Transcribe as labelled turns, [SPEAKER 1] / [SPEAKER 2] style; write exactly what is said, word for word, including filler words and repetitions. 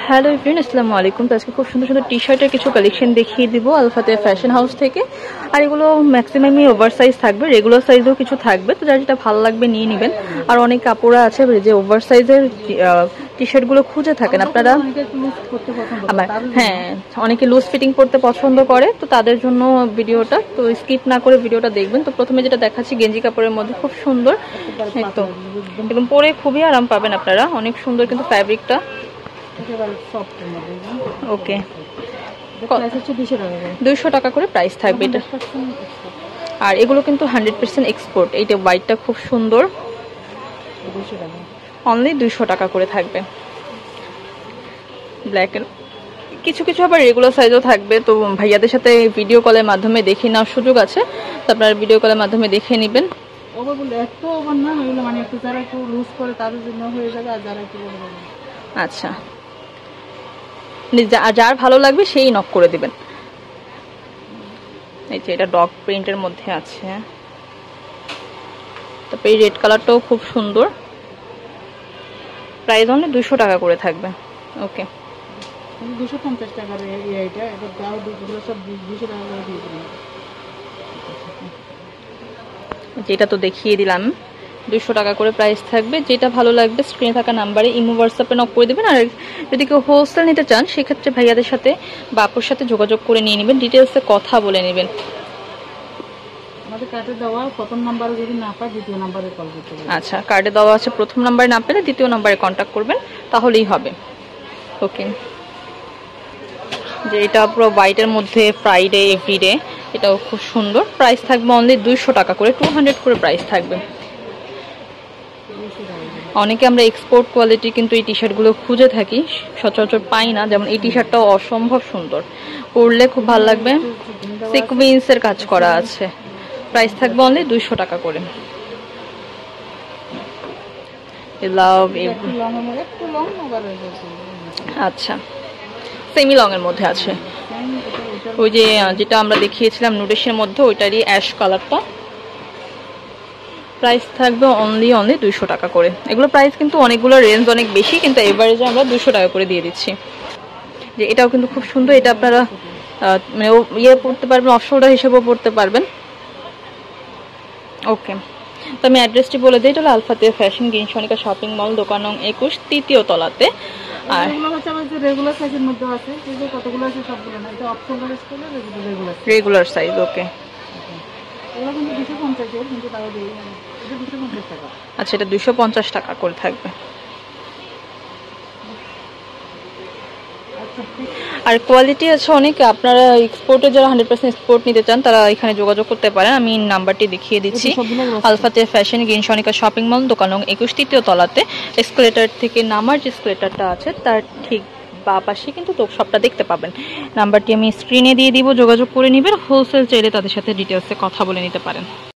[SPEAKER 1] Hello everyone, আসসালামু আলাইকুম। তো আজকে খুব সুন্দর সুন্দর টি শার্টের কিছু কালেকশন দেখিয়ে দিব আল ফাতেহা ফ্যাশন হাউস থেকে। আর এগুলো ম্যাক্সিমামই ওভার সাইজ থাকবে, রেগুলার সাইজেও কিছু থাকবে, তো যার যেটা ভালো লাগবে নিয়ে নেবেন। আর অনেক কাপড় আছে যে ওভার সাইজের টি শার্টগুলো খুঁজে থাকেন আপনারা। আবার হ্যাঁ, অনেকে লুজ ফিটিং করতে পছন্দ করে, তো তাদের জন্য ভিডিওটা, তো স্কিপ না করে ভিডিওটা দেখবেন। তো প্রথমে যেটা দেখাচ্ছি গেঞ্জি কাপড়ের মধ্যে খুব সুন্দর, একদম একদম পরে খুবই আরাম পাবেন আপনারা, অনেক সুন্দর কিন্তু ফ্যাব্রিকটা। ওকে, দুইশো টাকা করে প্রাইস থাকবে এটা। আর এগুলো কিন্তু হান্ড্রেড পার্সেন্ট এক্সপোর্ট। এইটা হোয়াইটটা খুব সুন্দর, অনলি দুইশো টাকা করে থাকবে। ব্ল্যাক এন্ড কিছু কিছু আবার রেগুলার সাইজও থাকবে, তো ভাইয়াদের সাথে ভিডিও কলের মাধ্যমে দেখে নেওয়ার সুযোগ আছে, তো আপনারা ভিডিও কলের মাধ্যমে দেখে নেবেন। আচ্ছা, যার ভালো লাগবে সেই নক করে দিবেন। এই যে এটা ডগ প্রিন্টের মধ্যে আছে, তারপরে এই রেড কালারটাও খুব সুন্দর। প্রাইস অনলি দুশো টাকা করে থাকবে। ওকে, দুশো পঞ্চাশ টাকার যেটা তো দেখিয়ে দিলাম, দুশো টাকা করে প্রাইস থাকবে। যেটা ভালো লাগবে স্ক্রিনে থাকা নাম্বারে ইমো হোয়াটসঅ্যাপে নক করে দেবেন। আর যদি কেউ হোলসেল নিতে চান সেক্ষেত্রে ভাইয়াদের সাথে বা আপুর সাথে যোগাযোগ করে নিয়ে নেবেন, ডিটেলসে কথা বলে নেবেন। আচ্ছা, কার্ডে দেওয়া আছে, প্রথম নাম্বারে না পেলে দ্বিতীয় নাম্বারে কন্ট্যাক্ট করবেন, তাহলেই হবে। ওকে, যে এটা পুরো হোয়াইটের মধ্যে ফ্রাইডে এভরিডে, এটাও খুব সুন্দর। প্রাইস থাকবে অনলি দুইশো টাকা করে, টু হান্ড্রেড করে প্রাইস থাকবে। অনেকে আমরা এক্সপোর্ট কোয়ালিটি কিন্তু এই টি শার্টগুলো খুঁজে থাকি, সচরাচর পাই না। যেমন এই টি শার্টটাও অসম্ভব সুন্দর, পরলে খুব ভালো লাগবে। সিকোয়েন্সের কাজ করা আছে, প্রাইস থাকবে অনলি দুইশো টাকা করে। আচ্ছা, সেমি লং এর মধ্যে আছে, ওই যে যেটা আমরা দেখিয়েছিলাম নুডেশের মধ্যে, ওইটারই অ্যাশ কালারটা। প্রাইস থাকবে অনলি অনলি দুইশো টাকা করে। এগুলো প্রাইস কিন্তু অনেকগুলো রেঞ্জ অনেক বেশি, কিন্তু এভারেজে আমরা দুশো টাকা করে দিয়ে দিচ্ছি। যে এটাও কিন্তু খুব সুন্দর, এটা আপনারা মানে ইয়ে পড়তে পারবেন, অফ শোল্ডার হিসেবেও পড়তে পারবেন। ওকে, তো আমি অ্যাড্রেসটি বলে দিই, এটা হলো আল ফাতেহা ফ্যাশন গ্রিন সনিকা শপিং মল, দোকান নং একুশ, তৃতীয় তলাতে। আর রেগুলার সাইজ। ওকে, আচ্ছা, এটা দুশো পঞ্চাশ টাকা করে থাকবে। আর কোয়ালিটি আছে অনেক, আপনারা এক্সপোর্টে যারা হান্ড্রেড পার্সেন্ট এক্সপোর্ট নিতে চান তারা এখানে যোগাযোগ করতে পারেন। আমি নাম্বারটি দেখিয়ে দিচ্ছি, আল ফাতেহা ফ্যাশন গ্রিন সনিকা শপিং মল, দোকান নং একুশ, তৃতীয় তলাতে। এসকেলেটার থেকে নামার যে এসকেলেটারটা আছে তার ঠিক বা পাশে কিন্তু তো সবটা দেখতে পাবেন। নাম্বারটি আমি স্ক্রিনে দিয়ে দিব, যোগাযোগ করে নেবেন। হোলসেল চাইলে তাদের সাথে ডিটেলসে কথা বলে নিতে পারেন।